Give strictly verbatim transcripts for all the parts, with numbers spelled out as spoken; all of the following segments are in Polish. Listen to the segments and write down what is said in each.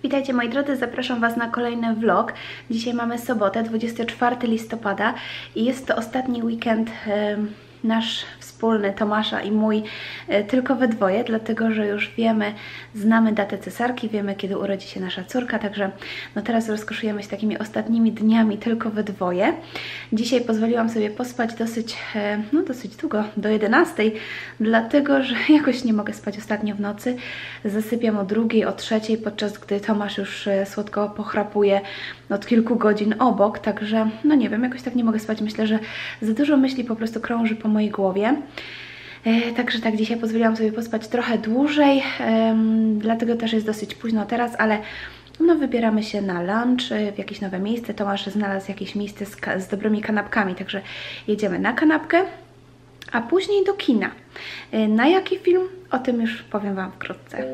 Witajcie moi drodzy, zapraszam Was na kolejny vlog. Dzisiaj mamy sobotę, dwudziestego czwartego listopada i jest to ostatni weekend e, nasz wspólny, Tomasza i mój, e, tylko we dwoje, dlatego że już wiemy, znamy datę cesarki, wiemy kiedy urodzi się nasza córka, także no teraz rozkoszujemy się takimi ostatnimi dniami tylko we dwoje. Dzisiaj pozwoliłam sobie pospać dosyć, e, no dosyć długo, do jedenastej, dlatego że jakoś nie mogę spać ostatnio w nocy. Zasypiam o drugiej, o trzeciej, podczas gdy Tomasz już słodko pochrapuje od kilku godzin obok, także no nie wiem, jakoś tak nie mogę spać. Myślę, że za dużo myśli po prostu krąży po mojej głowie. E, także tak, dzisiaj pozwoliłam sobie pospać trochę dłużej, e, dlatego też jest dosyć późno teraz, ale no wybieramy się na lunch w jakieś nowe miejsce. Tomasz znalazł jakieś miejsce z, z dobrymi kanapkami, także jedziemy na kanapkę, a później do kina. E, na jaki film? O tym już powiem Wam wkrótce.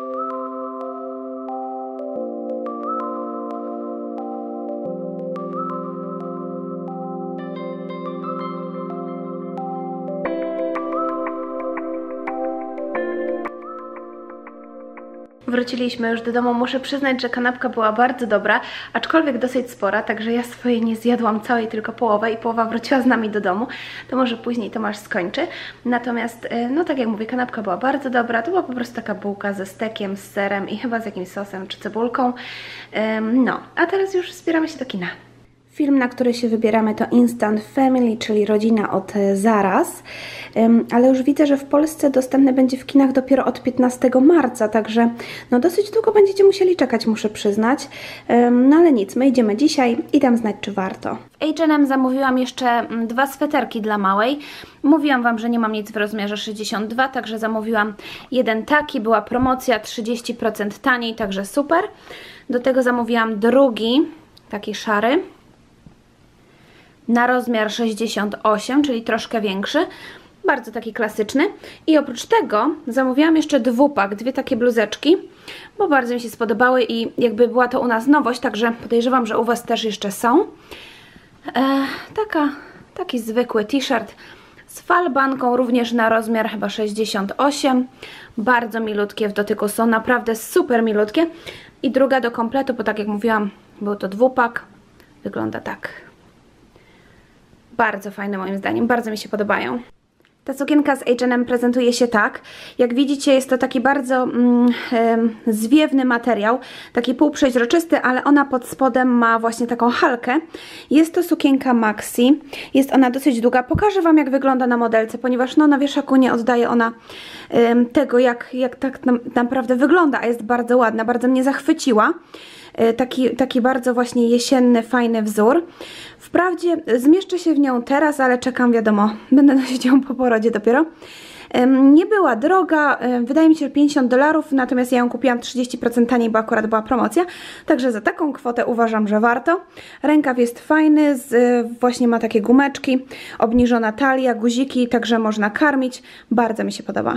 Wróciliśmy już do domu. Muszę przyznać, że kanapka była bardzo dobra, aczkolwiek dosyć spora, także ja swojej nie zjadłam całej, tylko połowę i połowa wróciła z nami do domu. To może później Tomasz skończy. Natomiast, no tak jak mówię, kanapka była bardzo dobra. To była po prostu taka bułka ze stekiem, z serem i chyba z jakimś sosem czy cebulką. No, a teraz już zbieramy się do kina. Film, na który się wybieramy, to Instant Family, czyli rodzina od zaraz, um, ale już widzę, że w Polsce dostępny będzie w kinach dopiero od piętnastego marca, także no dosyć długo będziecie musieli czekać, muszę przyznać, um, no ale nic, my idziemy dzisiaj i dam znać, czy warto. W H and M zamówiłam jeszcze dwa sweterki dla małej. Mówiłam Wam, że nie mam nic w rozmiarze sześćdziesiąt dwa, także zamówiłam jeden taki, była promocja trzydzieści procent taniej, także super. Do tego zamówiłam drugi, taki szary, na rozmiar sześćdziesiąt osiem, czyli troszkę większy, bardzo taki klasyczny. I oprócz tego zamówiłam jeszcze dwupak, dwie takie bluzeczki, bo bardzo mi się spodobały i jakby była to u nas nowość, także podejrzewam, że u Was też jeszcze są. E, taka, taki zwykły t-shirt z falbanką, również na rozmiar chyba sześćdziesiąt osiem. Bardzo milutkie w dotyku są, naprawdę super milutkie. I druga do kompletu, bo tak jak mówiłam, był to dwupak, wygląda tak. Bardzo fajne moim zdaniem, bardzo mi się podobają. Ta sukienka z H and M prezentuje się tak. Jak widzicie, jest to taki bardzo mm, y, zwiewny materiał, taki półprzeźroczysty, ale ona pod spodem ma właśnie taką halkę. Jest to sukienka maxi, jest ona dosyć długa. Pokażę Wam, jak wygląda na modelce, ponieważ no, na wieszaku nie oddaje ona y, tego, jak, jak tak na, naprawdę wygląda, a jest bardzo ładna, bardzo mnie zachwyciła. Taki, taki bardzo właśnie jesienny, fajny wzór. Wprawdzie zmieszczę się w nią teraz, ale czekam, wiadomo, będę nosić ją po porodzie dopiero. Nie była droga, wydaje mi się, że pięćdziesiąt dolarów, natomiast ja ją kupiłam trzydzieści procent taniej, bo akurat była promocja. Także za taką kwotę uważam, że warto. Rękaw jest fajny, z, właśnie ma takie gumeczki, obniżona talia, guziki, także można karmić. Bardzo mi się podoba.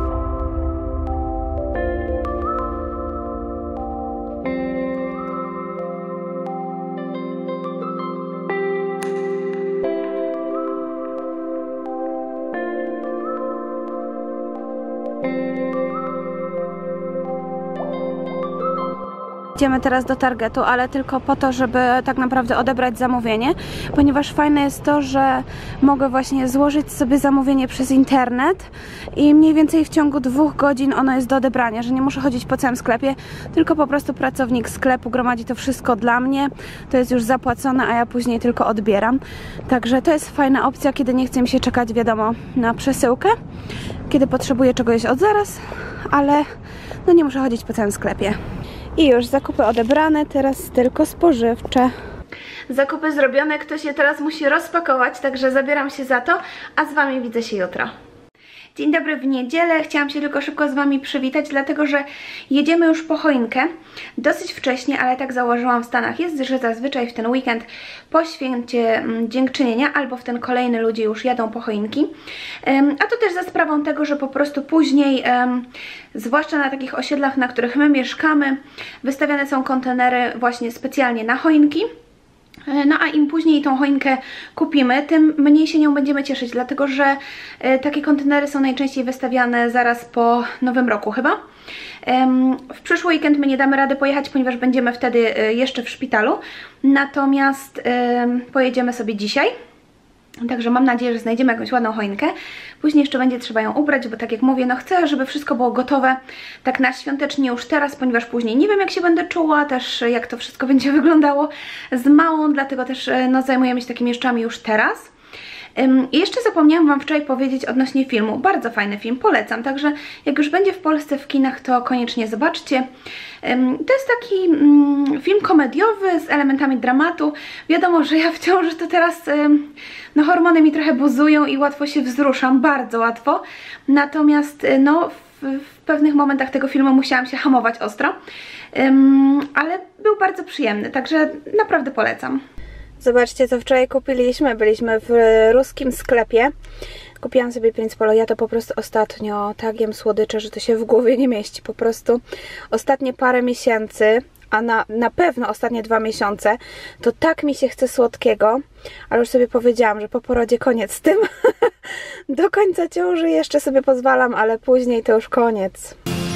Idziemy teraz do Targetu, ale tylko po to, żeby tak naprawdę odebrać zamówienie, ponieważ fajne jest to, że mogę właśnie złożyć sobie zamówienie przez internet i mniej więcej w ciągu dwóch godzin ono jest do odebrania, że nie muszę chodzić po całym sklepie, tylko po prostu pracownik sklepu gromadzi to wszystko dla mnie, to jest już zapłacone, a ja później tylko odbieram. Także to jest fajna opcja, kiedy nie chce mi się czekać, wiadomo, na przesyłkę, kiedy potrzebuję czegoś od zaraz, ale no nie muszę chodzić po całym sklepie. I już zakupy odebrane, teraz tylko spożywcze. Zakupy zrobione, ktoś je teraz musi rozpakować, także zabieram się za to, a z Wami widzę się jutro. Dzień dobry w niedzielę, chciałam się tylko szybko z Wami przywitać, dlatego że jedziemy już po choinkę. Dosyć wcześnie, ale tak założyłam w Stanach jest, że zazwyczaj w ten weekend po święcie Dziękczynienia albo w ten kolejny ludzie już jadą po choinki. A to też za sprawą tego, że po prostu później, zwłaszcza na takich osiedlach, na których my mieszkamy, wystawiane są kontenery właśnie specjalnie na choinki. No a im później tą choinkę kupimy, tym mniej się nią będziemy cieszyć, dlatego że e, takie kontenery są najczęściej wystawiane zaraz po Nowym Roku chyba. Ehm, w przyszły weekend my nie damy rady pojechać, ponieważ będziemy wtedy e, jeszcze w szpitalu, natomiast e, pojedziemy sobie dzisiaj. Także mam nadzieję, że znajdziemy jakąś ładną choinkę. Później jeszcze będzie trzeba ją ubrać, bo tak jak mówię, no chcę, żeby wszystko było gotowe tak na świątecznie już teraz, ponieważ później nie wiem, jak się będę czuła, też jak to wszystko będzie wyglądało z małą, dlatego też no, zajmujemy się takimi rzeczami już teraz. I jeszcze zapomniałam Wam wczoraj powiedzieć odnośnie filmu. Bardzo fajny film, polecam. Także jak już będzie w Polsce w kinach, to koniecznie zobaczcie. To jest taki film komediowy z elementami dramatu. Wiadomo, że ja w ciąży to teraz no, hormony mi trochę buzują i łatwo się wzruszam, bardzo łatwo. Natomiast no, w, w pewnych momentach tego filmu musiałam się hamować ostro. Ale był bardzo przyjemny, także naprawdę polecam. Zobaczcie, co wczoraj kupiliśmy. Byliśmy w ruskim sklepie. Kupiłam sobie Prince Polo. Ja to po prostu ostatnio tak jem słodycze, że to się w głowie nie mieści. Po prostu ostatnie parę miesięcy, a na, na pewno ostatnie dwa miesiące, to tak mi się chce słodkiego. Ale już sobie powiedziałam, że po porodzie koniec z tym. Do końca ciąży jeszcze sobie pozwalam, ale później to już koniec.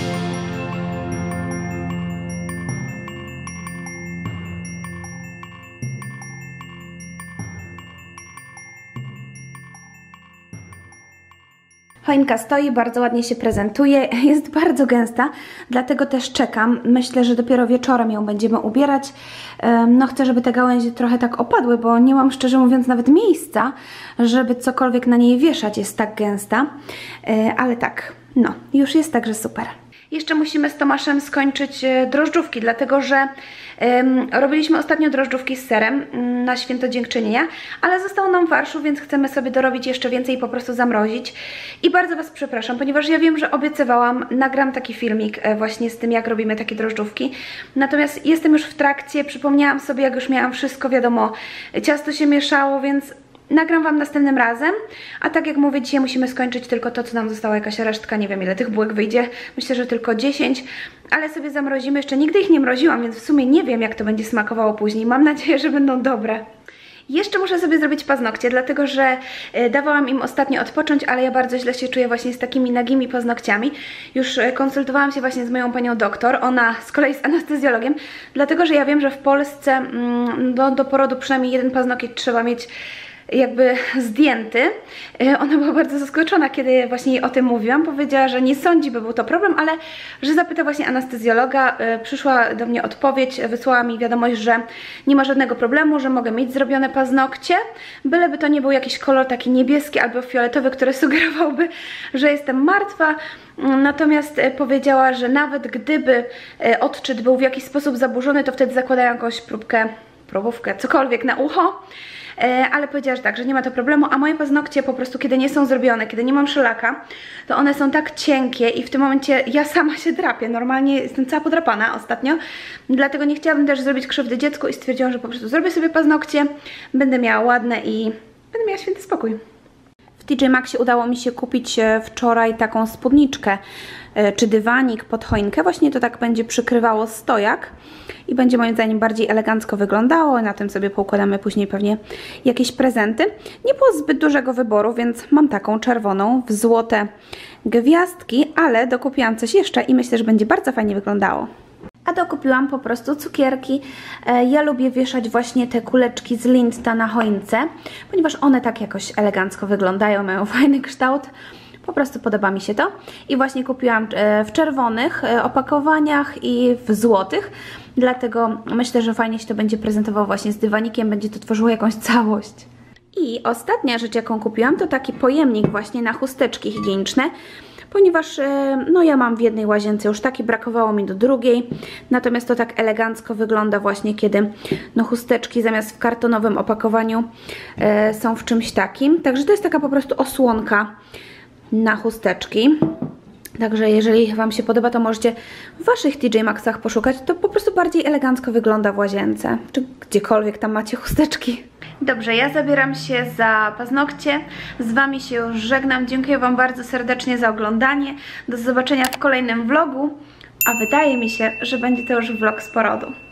Choinka stoi, bardzo ładnie się prezentuje, jest bardzo gęsta, dlatego też czekam. Myślę, że dopiero wieczorem ją będziemy ubierać. No chcę, żeby te gałęzie trochę tak opadły, bo nie mam, szczerze mówiąc, nawet miejsca, żeby cokolwiek na niej wieszać, jest tak gęsta. Ale tak, no, już jest także super. Jeszcze musimy z Tomaszem skończyć drożdżówki, dlatego że um, robiliśmy ostatnio drożdżówki z serem um, na święto dziękczynienia, ale został nam farszu, więc chcemy sobie dorobić jeszcze więcej i po prostu zamrozić. I bardzo Was przepraszam, ponieważ ja wiem, że obiecywałam, nagram taki filmik e, właśnie z tym, jak robimy takie drożdżówki. Natomiast jestem już w trakcie, przypomniałam sobie, jak już miałam wszystko, wiadomo, ciasto się mieszało, więc nagram Wam następnym razem, a tak jak mówię, dzisiaj musimy skończyć tylko to, co nam została, jakaś resztka, nie wiem ile tych bułek wyjdzie, myślę, że tylko dziesięć, ale sobie zamrozimy, jeszcze nigdy ich nie mroziłam, więc w sumie nie wiem, jak to będzie smakowało później, mam nadzieję, że będą dobre. Jeszcze muszę sobie zrobić paznokcie, dlatego że dawałam im ostatnio odpocząć, ale ja bardzo źle się czuję właśnie z takimi nagimi paznokciami. Już konsultowałam się właśnie z moją panią doktor, ona z kolei z anestezjologiem, dlatego że ja wiem, że w Polsce do, do porodu przynajmniej jeden paznokieć trzeba mieć jakby zdjęty. Ona była bardzo zaskoczona, kiedy właśnie jej o tym mówiłam. Powiedziała, że nie sądzi, by był to problem, ale że zapyta właśnie anestezjologa. Przyszła do mnie odpowiedź, wysłała mi wiadomość, że nie ma żadnego problemu, że mogę mieć zrobione paznokcie, byleby to nie był jakiś kolor taki niebieski albo fioletowy, który sugerowałby, że jestem martwa. Natomiast powiedziała, że nawet gdyby odczyt był w jakiś sposób zaburzony, to wtedy zakładają jakąś próbkę, probówkę, cokolwiek na ucho. Ale powiedziała, że tak, że nie ma to problemu, a moje paznokcie po prostu, kiedy nie są zrobione, kiedy nie mam szylaka, to one są tak cienkie i w tym momencie ja sama się drapię, normalnie jestem cała podrapana ostatnio, dlatego nie chciałabym też zrobić krzywdy dziecku i stwierdziłam, że po prostu zrobię sobie paznokcie, będę miała ładne i będę miała święty spokój. W T J Maxxie udało mi się kupić wczoraj taką spódniczkę czy dywanik pod choinkę. Właśnie to tak będzie przykrywało stojak i będzie moim zdaniem bardziej elegancko wyglądało. Na tym sobie poukładamy później pewnie jakieś prezenty. Nie było zbyt dużego wyboru, więc mam taką czerwoną w złote gwiazdki, ale dokupiłam coś jeszcze i myślę, że będzie bardzo fajnie wyglądało. A dokupiłam po prostu cukierki. Ja lubię wieszać właśnie te kuleczki z Lindt na choince, ponieważ one tak jakoś elegancko wyglądają, mają fajny kształt. Po prostu podoba mi się to. I właśnie kupiłam w czerwonych opakowaniach i w złotych. Dlatego myślę, że fajnie się to będzie prezentowało właśnie z dywanikiem. Będzie to tworzyło jakąś całość. I ostatnia rzecz, jaką kupiłam, to taki pojemnik właśnie na chusteczki higieniczne. Ponieważ no ja mam w jednej łazience już taki, brakowało mi do drugiej. Natomiast to tak elegancko wygląda właśnie, kiedy no chusteczki zamiast w kartonowym opakowaniu e, są w czymś takim. Także to jest taka po prostu osłonka na chusteczki. Także jeżeli Wam się podoba, to możecie w Waszych T J Maxxach poszukać. To po prostu bardziej elegancko wygląda w łazience, czy gdziekolwiek tam macie chusteczki. Dobrze, ja zabieram się za paznokcie. Z Wami się już żegnam. Dziękuję Wam bardzo serdecznie za oglądanie. Do zobaczenia w kolejnym vlogu. A wydaje mi się, że będzie to już vlog z porodu.